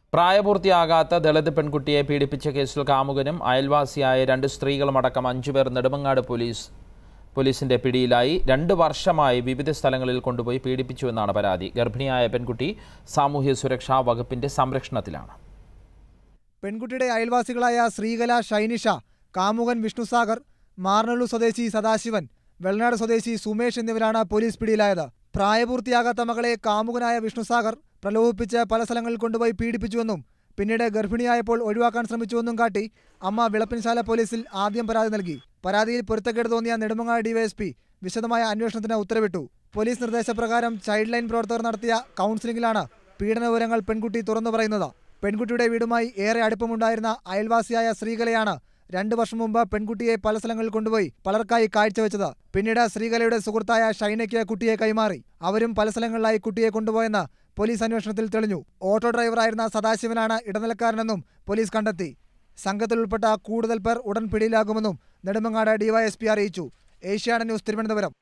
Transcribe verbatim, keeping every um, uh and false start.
പ്രായപൂർത്തിയാകാത്ത ദളിത് പെൺകുട്ടിയെ പീഡിപ്പിച്ച കേസിൽ കാമുകനും അയൽവാസിയായ രണ്ട് സ്ത്രീകളുമടക്കം അഞ്ചുപേർ നെടുമങ്ങാട് പോലീസ് പോലീസിന്റെ പിടിയിലായി. രണ്ട് വർഷമായി വിവിധ സ്ഥലങ്ങളിൽ കൊണ്ടുപോയി പീഡിപ്പിച്ചുവെന്നാണ് പരാതി. ഗർഭിണിയായ പെൺകുട്ടി സാമൂഹ്യ സുരക്ഷാ വകുപ്പിന്റെ സംരക്ഷണത്തിലാണ്. പെൺകുട്ടിയുടെ അയൽവാസികളായ ശ്രീകല, ഷൈനിഷ, കാമുകൻ വിഷ്ണുസാഗർ, മാർനല്ലൂർ സ്വദേശി സദാശിവൻ, വെള്ളനാട് സ്വദേശി സുമേഷ് എന്നിവരാണ് പോലീസ് പിടിയിലായത്. പ്രായപൂർത്തിയാകാത്ത മകളെ കാമുകനായ വിഷ്ണുസാഗർ പ്രലോഭിപ്പിച്ച് പല സ്ഥലങ്ങളിൽ കൊണ്ടുപോയി പീഡിപ്പിച്ചുവെന്നും പിന്നീട് ഗർഭിണിയായപ്പോൾ ഒഴിവാക്കാൻ ശ്രമിച്ചുവെന്നും കാട്ടി അമ്മ വിളപ്പിൻശാല പോലീസിൽ ആദ്യം പരാതി നൽകി. പരാതിയിൽ പൊരുത്തക്കേട് തോന്നിയ നെടുമങ്ങാട് ഡിവൈഎസ്പി വിശദമായ അന്വേഷണത്തിന് ഉത്തരവിട്ടു. പോലീസ് നിർദ്ദേശപ്രകാരം ചൈൽഡ് ലൈൻ പ്രവർത്തകർ നടത്തിയ കൗൺസിലിംഗിലാണ് പീഡന വിവരങ്ങൾ പെൺകുട്ടി തുറന്നു പറയുന്നത്. പെൺകുട്ടിയുടെ വീടുമായി ഏറെ അടുപ്പമുണ്ടായിരുന്ന അയൽവാസിയായ ശ്രീകലയാണ് രണ്ടു വർഷം മുമ്പ് പെൺകുട്ടിയെ പല സ്ഥലങ്ങളിൽ കൊണ്ടുപോയി പലർക്കായി കാഴ്ചവെച്ചത്. പിന്നീട് ശ്രീകലയുടെ സുഹൃത്തായ ഷൈനയ്ക്ക് കുട്ടിയെ കൈമാറി. അവരും പല സ്ഥലങ്ങളിലായി കുട്ടിയെ കൊണ്ടുപോയെന്ന് പോലീസ് അന്വേഷണത്തിൽ തെളിഞ്ഞു. ഓട്ടോ ഡ്രൈവറായിരുന്ന സദാശിവനാണ് ഇടനിലക്കാരനെന്നും പോലീസ് കണ്ടെത്തി. സംഘത്തിൽ ഉൾപ്പെട്ട കൂടുതൽ പേർ ഉടൻ പിടിയിലാകുമെന്നും നെടുമങ്ങാട് ഡിവൈഎസ്പി അറിയിച്ചു. ഏഷ്യാനെറ്റ് ന്യൂസ്, തിരുവനന്തപുരം.